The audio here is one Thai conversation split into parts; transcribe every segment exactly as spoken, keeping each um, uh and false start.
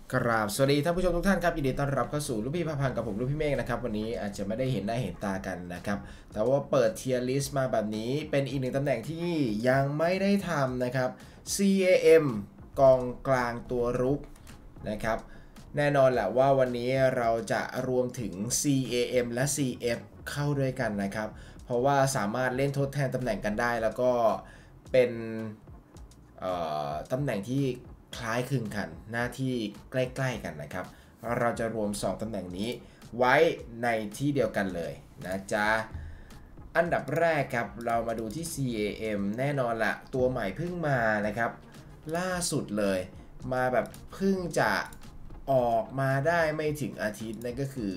กราบสวัสดีท่านผู้ชมทุกท่านครับยินดีต้อนรับเข้าสู่ลูกพี่พาพังกับผมลูกพี่เมฆนะครับวันนี้อาจจะไม่ได้เห็นหน้าเห็นตากันนะครับแต่ว่าเปิดเทียร์ลิสต์มาแบบนี้เป็นอีกหนึ่งตำแหน่งที่ยังไม่ได้ทำนะครับ ซี เอ เอ็ม กองกลางตัวรุกนะครับแน่นอนแหละว่าวันนี้เราจะรวมถึง ซี เอ เอ็ม และ ซี เอฟ เข้าด้วยกันนะครับเพราะว่าสามารถเล่นทดแทนตำแหน่งกันได้แล้วก็เป็นตำแหน่งที่คล้ายคลึงกันหน้าที่ใกล้ๆกันนะครับเราจะรวมสองตำแหน่งนี้ไว้ในที่เดียวกันเลยนะจ๊ะอันดับแรกครับเรามาดูที่ ซี เอ เอ็ม แน่นอนละตัวใหม่เพิ่งมานะครับล่าสุดเลยมาแบบเพิ่งจะออกมาได้ไม่ถึงอาทิตย์นั่นก็คือ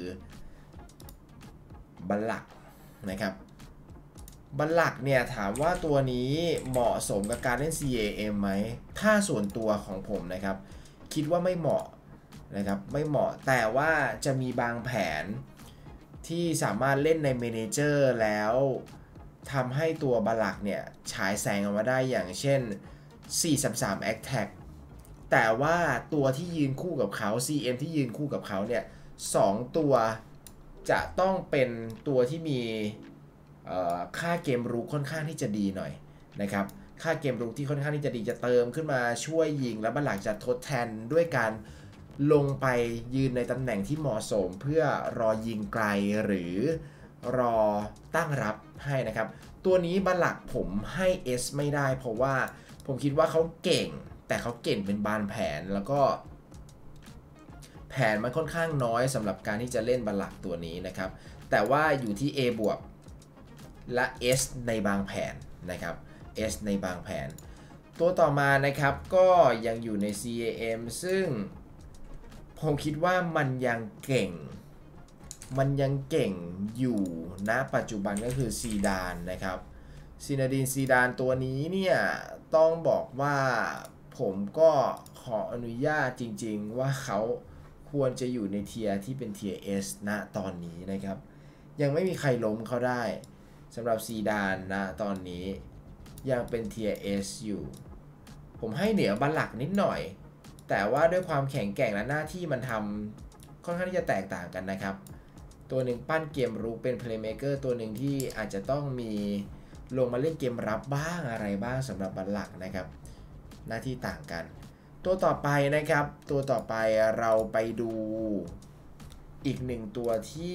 บัลลักนะครับบัลลักเนี่ยถามว่าตัวนี้เหมาะสมกับการเล่น ซี เอ เอ็ม ไหมถ้าส่วนตัวของผมนะครับคิดว่าไม่เหมาะนะครับไม่เหมาะแต่ว่าจะมีบางแผนที่สามารถเล่นในเมเนเจอร์แล้วทำให้ตัวบัลลักเนี่ยฉายแสงออกมาได้อย่างเช่น สี่สามสาม Attack แต่ว่าตัวที่ยืนคู่กับเขา ซี เอ็ม ที่ยืนคู่กับเขาเนี่ยสองตัวจะต้องเป็นตัวที่มีค่าเกมรุกค่อนข้างที่จะดีหน่อยนะครับค่าเกมรุกที่ค่อนข้างที่จะดีจะเติมขึ้นมาช่วยยิงแล้วบัลลักจะทดแทนด้วยการลงไปยืนในตำแหน่งที่เหมาะสมเพื่อรอยิงไกลหรือรอตั้งรับให้นะครับตัวนี้บัลลักผมให้ S ไม่ได้เพราะว่าผมคิดว่าเขาเก่งแต่เขาเก่งเป็นบานแผนแล้วก็แผนมันค่อนข้างน้อยสำหรับการที่จะเล่นบัลลักตัวนี้นะครับแต่ว่าอยู่ที่ A บวกและ S ในบางแผนนะครับ S ในบางแผนตัวต่อมานะครับก็ยังอยู่ใน ซี เอ เอ็ม ซึ่งผมคิดว่ามันยังเก่งมันยังเก่งอยู่ณปัจจุบันก็คือซีดานนะครับซินาดินซีดานตัวนี้เนี่ยต้องบอกว่าผมก็ขออนุญาตจริงๆว่าเขาควรจะอยู่ในเทียร์ที่เป็นเทียร์ S ณตอนนี้นะครับยังไม่มีใครล้มเขาได้สำหรับซีดานนะตอนนี้ยังเป็นเทียร์ S อยู่ผมให้เหนือบัลลักนิดหน่อยแต่ว่าด้วยความแข็งแกร่งและหน้าที่มันทำค่อนข้างที่จะแตกต่างกันนะครับตัวหนึ่งปั้นเกมรุกเป็นเพลย์เมเกอร์ตัวหนึ่งที่อาจจะต้องมีลงมาเล่นเกมรับบ้างอะไรบ้างสำหรับบัลลักนะครับหน้าที่ต่างกันตัวต่อไปนะครับตัวต่อไปเราไปดูอีกหนึ่งตัวที่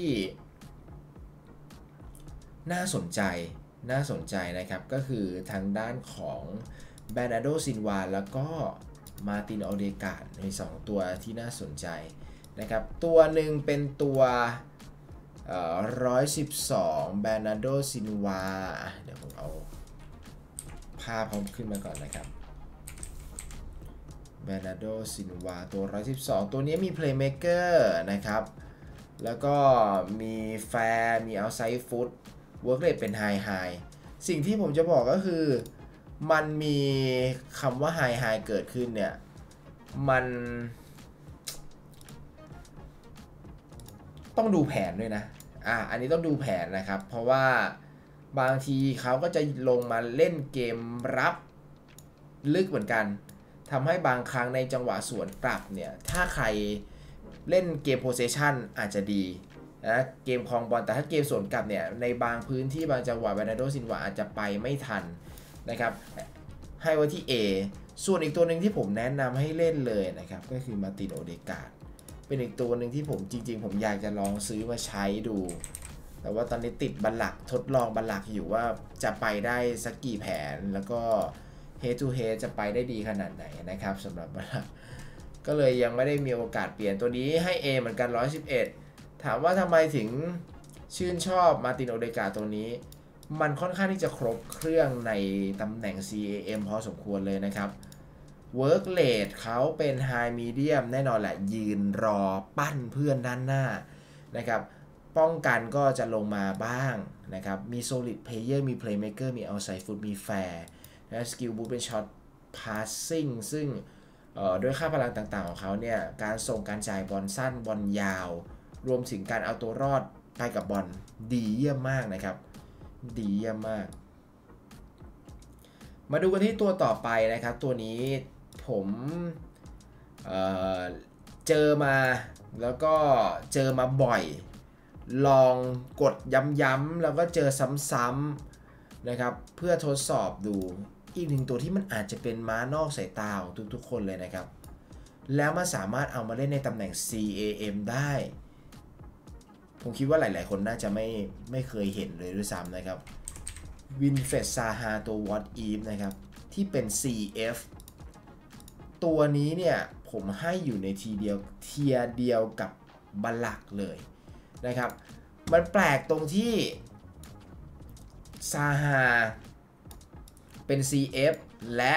น่าสนใจน่าสนใจนะครับก็คือทางด้านของแบรนาโดซินวาแล้วก็มาตินออเดกาดในสองตัวที่น่าสนใจนะครับตัวหนึ่งเป็นตัวหนึ่งร้อยสิบสองแบรนาโดซินวาเดี๋ยวผมเอาภาพพร้อมขึ้นมาก่อนนะครับแบรนาโดซินวาตัวหนึ่งร้อยสิบสองตัวนี้มีเพลย์เมเกอร์นะครับแล้วก็มีแฟร์มีเอาไซด์ฟุตเวิร์กเรทเป็นไฮไฮสิ่งที่ผมจะบอกก็คือมันมีคำว่าไฮไฮเกิดขึ้นเนี่ยมันต้องดูแผนด้วยนะอ่ะอันนี้ต้องดูแผนนะครับเพราะว่าบางทีเขาก็จะลงมาเล่นเกมรับลึกเหมือนกันทำให้บางครั้งในจังหวะสวนกลับเนี่ยถ้าใครเล่นเกมโพเซชันอาจจะดีนะเกมครองบอลแต่ถ้าเกมสวนกลับเนี่ยในบางพื้นที่บางจังหวะเบรนาโดซินวาอาจจะไปไม่ทันนะครับให้ไว้ที่ A ส่วนอีกตัวหนึ่งที่ผมแนะนำให้เล่นเลยนะครับก็คือมาตินโอเดกาดเป็นอีกตัวหนึ่งที่ผมจริงๆผมอยากจะลองซื้อมาใช้ดูแต่ว่าตอนนี้ติดบัลลักทดลองบัลลักอยู่ว่าจะไปได้สักกี่แผนแล้วก็ head to head จะไปได้ดีขนาดไหนนะครับสำหรับบัลลักก็เลยยังไม่ได้มีโอกาสเปลี่ยนตัวนี้ให้ A เหมือนกันหนึ่งร้อยสิบเอ็ดถามว่าทำไมถึงชื่นชอบมาตินโอเดกาตัวนี้มันค่อนข้างที่จะครบเครื่องในตำแหน่ง ซี เอ เอ็ม พอสมควรเลยนะครับ Work Rate เขาเป็น High Medium แน่นอนแหละยืนรอปั้นเพื่อนด้านหน้านะครับป้องกันก็จะลงมาบ้างนะครับมี Solid Player มี Playmaker มี Outside Foot มี Fair และ Skill Boost เป็น Shot Passing ซึ่งด้วยค่าพลังต่างๆของเขาเนี่ยการส่งการจ่ายบอลสั้นบอลยาวรวมถึงการเอาตัวรอดไปกับบอลดีเยี่ยมมากนะครับดีเยี่ยมมากมาดูกันที่ตัวต่อไปนะครับตัวนี้ผมเจอมาแล้วก็เจอมาบ่อยลองกดย้ำๆแล้วก็เจอซ้ำๆนะครับเพื่อทดสอบดูอีกหนึ่งตัวที่มันอาจจะเป็นม้านอกสายตาของทุกๆคนเลยนะครับแล้วมันสามารถเอามาเล่นในตำแหน่ง ซี เอ เอ็ม ได้ผมคิดว่าหลายๆคนน่าจะไม่ไม่เคยเห็นเลยด้วยซ้ำนะครับวินเฟสซาฮาตัว What If นะครับที่เป็น ซี เอฟ ตัวนี้เนี่ยผมให้อยู่ในทีเดียวเทียเดียวกับบัลลักเลยนะครับมันแปลกตรงที่ซาฮาเป็น ซี เอฟ และ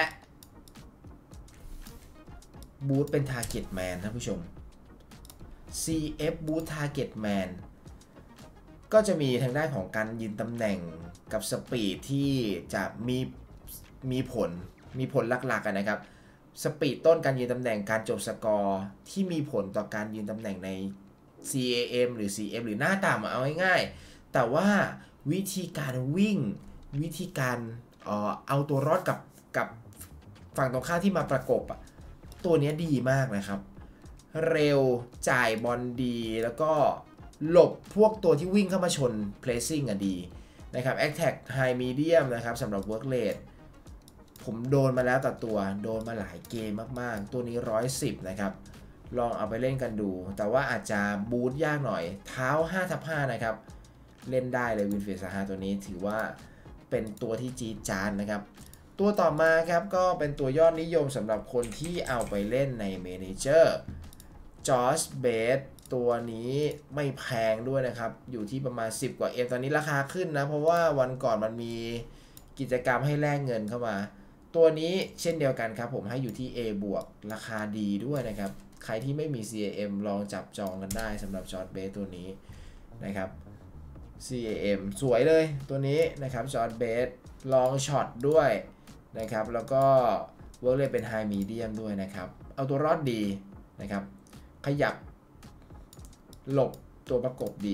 บูธเป็น Target Man ท่านผู้ชม ซี เอฟ บูธ Target Man ก็จะมีทางด้านของการยืนตำแหน่งกับสปีดที่จะมีมีผลมีผลหลักๆกันนะครับสปีดต้นการยืนตำแหน่งการจบสกอร์ที่มีผลต่อการยืนตำแหน่งใน ซี เอ เอ็ม หรือ ซี เอฟ หรือหน้าต่ำเอาง่ายๆแต่ว่าวิธีการวิ่งวิธีการเอ่อเอาตัวรอดกับกับฝั่งตรงข้ามที่มาประกบอ่ะตัวนี้ดีมากนะครับเร็วจ่ายบอลดีแล้วก็หลบพวกตัวที่วิ่งเข้ามาชน Placing อ่ะดีนะครับ Attack High Medium นะครับสำหรับ Work Rate ผมโดนมาแล้วต่อตัวโดนมาหลายเกมมากๆตัวนี้หนึ่งร้อยสิบนะครับลองเอาไปเล่นกันดูแต่ว่าอาจจะบูทยากหน่อยเท้า ห้าทับห้า นะครับเล่นได้เลยวินเฟสซาฮาตัวนี้ถือว่าเป็นตัวที่จี๊ดจ๊าดนะครับตัวต่อมาครับก็เป็นตัวยอดนิยมสำหรับคนที่เอาไปเล่นในเมเนเจอร์จอร์จเบสตัวนี้ไม่แพงด้วยนะครับอยู่ที่ประมาณสิบกว่าเอ็มตอนนี้ราคาขึ้นนะเพราะว่าวันก่อนมันมีกิจกรรมให้แลกเงินเข้ามาตัวนี้เช่นเดียวกันครับผมให้อยู่ที่ A บวกราคาดีด้วยนะครับใครที่ไม่มี ซี เอ เอ็ม ลองจับจองกันได้สำหรับจอร์จเบสตัวนี้นะครับ ซี เอ เอ็ม สวยเลยตัวนี้นะครับจอร์จเบสลองช็อตด้วยนะครับแล้วก็เวิร์กเลยเป็นไฮมีเดียมด้วยนะครับเอาตัวรอดดีนะครับขยับหลบตัวประกบดี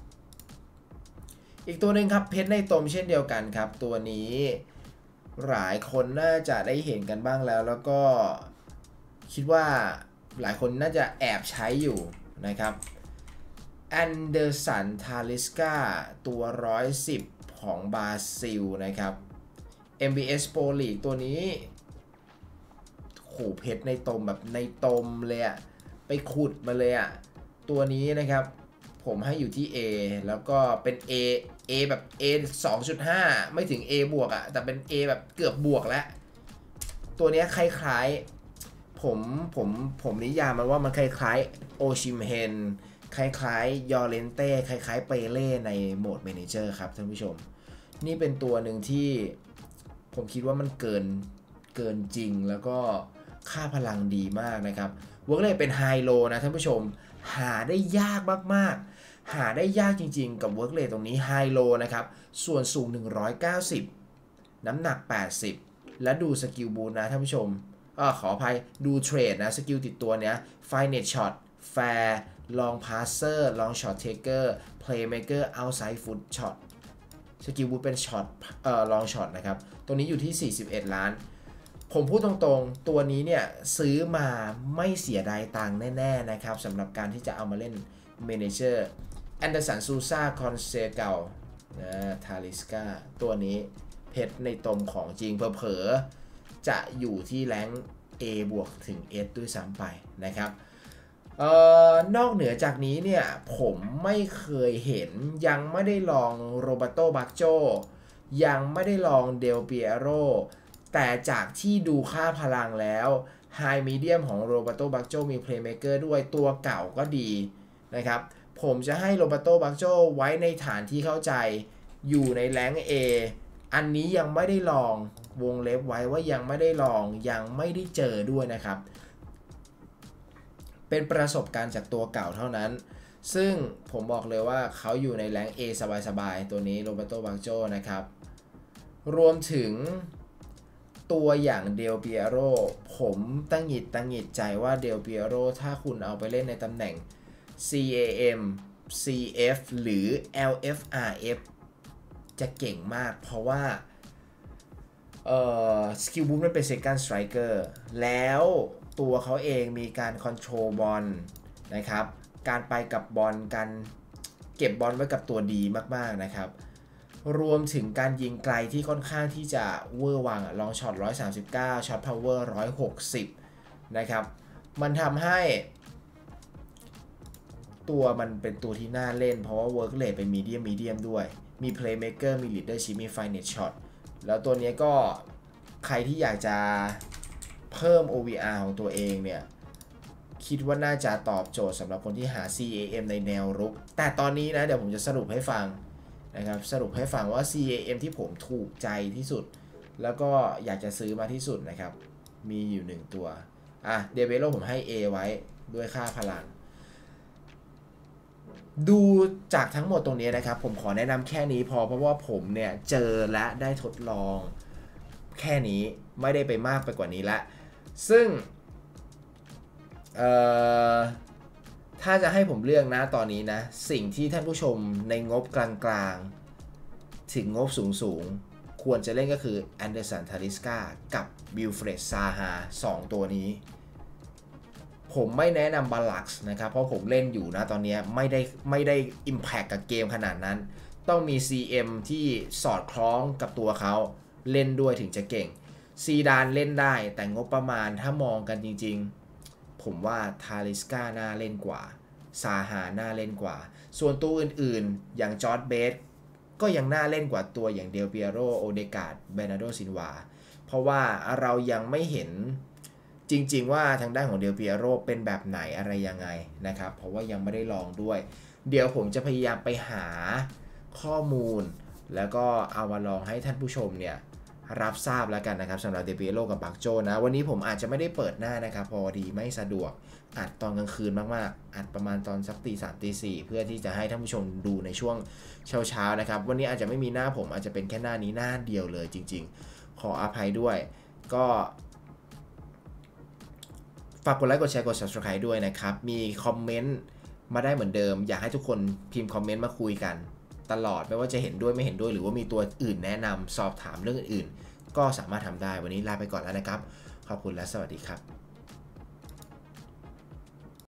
อีกตัวหนึ่งครับเพชรในตมเช่นเดียวกันครับตัวนี้หลายคนน่าจะได้เห็นกันบ้างแล้วแล้วก็คิดว่าหลายคนน่าจะแอบใช้อยู่นะครับแอนเดอร์สันทาลิสกาตัวหนึ่งร้อยสิบของบราซิลนะครับ เอ็ม บี เอส Pro League ตัวนี้โหเพชรในตมแบบในตมเลยอะไปขุดมาเลยอะตัวนี้นะครับผมให้อยู่ที่ A แล้วก็เป็น A A แบบ A สองจุดห้า ไม่ถึง A บวกอะแต่เป็น A แบบเกือบบวกแล้วตัวนี้คล้ายๆผมผมผมนิยามมันว่ามันคล้ายๆโอชิมเฮนคล้ายๆยอร์เลนเต้คล้ายๆเปเล่ในโหมดเมเนเจอร์ครับท่านผู้ชมนี่เป็นตัวหนึ่งที่ผมคิดว่ามันเกินเกินจริงแล้วก็ค่าพลังดีมากนะครับเวิร์กเลยเป็นไฮโลนะท่านผู้ชมหาได้ยากมากๆหาได้ยากจริงๆกับเวิร์กเลยตรงนี้ไฮโลนะครับส่วนสูงหนึ่งร้อยเก้าสิบน้ำหนักแปดสิบและดูสกิลบูทนะท่านผู้ชมอ่าขออภัยดูเทรดนะสกิลติดตัวเนี้ยไฟเน็ตช็อตแฟร์ลองพาสเซอร์ลองช็อตเทเกอร์เพลย์เมเกอร์เอาท์ไซด์ฟุตช็อตสกิลบูทเป็นช็อตเอ่อลองช็อตนะครับตัวนี้อยู่ที่สี่สิบเอ็ดล้านผมพูดตรงๆตัวนี้เนี่ยซื้อมาไม่เสียดายตังค์แน่ๆนะครับสำหรับการที่จะเอามาเล่นเมเนเจอร์แอนเดอร์สันซูซาคอนเซเกลนะทาลิสกาตัวนี้เพชรในตมของจริงเผลอๆจะอยู่ที่แรงค์ A บวกถึง S ด้วยซ้ำไปนะครับเอ่อนอกเหนือจากนี้เนี่ยผมไม่เคยเห็นยังไม่ได้ลองโรบัโตบักโจยังไม่ได้ลองเดลเปียโรแต่จากที่ดูค่าพลังแล้วไฮมีเดียมของโรบัโตบักโจมีเพลย์เมเกอร์ด้วยตัวเก่าก็ดีนะครับผมจะให้โรบัโตบักโจไว้ในฐานที่เข้าใจอยู่ในแรงค์ A อันนี้ยังไม่ได้ลองวงเล็บไว้ว่ายังไม่ได้ลองยังไม่ได้เจอด้วยนะครับเป็นประสบการณ์จากตัวเก่าเท่านั้นซึ่งผมบอกเลยว่าเขาอยู่ในแรงค์ A สบายๆตัวนี้โรบัโตบักโจนะครับรวมถึงตัวอย่างเดลเปียโรผมตั้งหงิดตั้งหงิดใจว่าเดลเปียโรถ้าคุณเอาไปเล่นในตำแหน่ง ซี เอ เอ็ม ซี เอฟ หรือ แอล เอฟ อาร์ เอฟ จะเก่งมากเพราะว่าเอ่อสกิลบูมมันเป็น second striker แล้วตัวเขาเองมีการคอนโทรลบอลนะครับการไปกับบอลการเก็บบอลไว้กับตัวดีมากๆนะครับรวมถึงการยิงไกลที่ค่อนข้างที่จะเวอร์วังลองช็อตหนึ่งร้อยสามสิบเก้าช็อตพาวเวอร์หนึ่งร้อยหกสิบนะครับมันทำให้ตัวมันเป็นตัวที่น่าเล่นเพราะว่าเวิร์กเรทเป็นมีเดียมมีเดียมด้วยมีเพลย์เมคเกอร์มีลีดเดอร์ชิพมีไฟเน็ตช็อตแล้วตัวนี้ก็ใครที่อยากจะเพิ่ม โอ วี อาร์ ของตัวเองเนี่ยคิดว่าน่าจะตอบโจทย์สำหรับคนที่หา ซี เอ เอ็ม ในแนวรุกแต่ตอนนี้นะเดี๋ยวผมจะสรุปให้ฟังนะครับสรุปให้ฟังว่า ซี เอ เอ็ม ที่ผมถูกใจที่สุดแล้วก็อยากจะซื้อมาที่สุดนะครับมีอยู่หนึ่งตัวอ่ะเดเวโลผมให้ A ไว้ด้วยค่าพลังดูจากทั้งหมดตรงนี้นะครับผมขอแนะนำแค่นี้พอเพราะว่าผมเนี่ยเจอและได้ทดลองแค่นี้ไม่ได้ไปมากไปกว่านี้ละซึ่งเอ่อถ้าจะให้ผมเลือกนะตอนนี้นะสิ่งที่ท่านผู้ชมในงบกลางๆถึงงบสูงๆควรจะเล่นก็คือแอนเดอร์สัน ทาลิสกากับวิลเฟรด ซาฮาสองตัวนี้ผมไม่แนะนำบาลักซ์นะครับเพราะผมเล่นอยู่นะตอนนี้ไม่ได้ไม่ได้ Impact กับเกมขนาดนั้นต้องมี ซี เอ็ม ที่สอดคล้องกับตัวเขาเล่นด้วยถึงจะเก่งซีดานเล่นได้แต่งบประมาณถ้ามองกันจริงๆผมว่าทาลิสกาน่าเล่นกว่าซาฮาน่าเล่นกว่าส่วนตัวอื่นๆอย่างจอร์จเบสก็ยังน่าเล่นกว่าตัวอย่างเดลเปียโรโอเดกาดเบนาโดซินวาเพราะว่าเรายังไม่เห็นจริงๆว่าทางด้านของเดลเปียโรเป็นแบบไหนอะไรยังไงนะครับเพราะว่ายังไม่ได้ลองด้วยเดี๋ยวผมจะพยายามไปหาข้อมูลแล้วก็เอามาลองให้ท่านผู้ชมเนี่ยรับทราบแล้วกันนะครับสำหรับเดลเปียโรกับบักโจนะวันนี้ผมอาจจะไม่ได้เปิดหน้านะครับพอดีไม่สะดวกอัดตอนกลางคืนมากๆอัดประมาณตอนสักตีสามตีสี่เพื่อที่จะให้ท่านผู้ชมดูในช่วงเช้าๆนะครับวันนี้อาจจะไม่มีหน้าผมอาจจะเป็นแค่หน้านี้หน้าเดียวเลยจริงๆขออภัยด้วยก็ฝากกดไลค์กดแชร์กด ซับสไครบ์ ด้วยนะครับมีคอมเมนต์มาได้เหมือนเดิมอยากให้ทุกคนพิมพ์คอมเมนต์มาคุยกันตลอดไม่ว่าจะเห็นด้วยไม่เห็นด้วยหรือว่ามีตัวอื่นแนะนำสอบถามเรื่องอื่นๆก็สามารถทำได้วันนี้ลาไปก่อนแล้วนะครับขอบคุณและสวัสดีครับ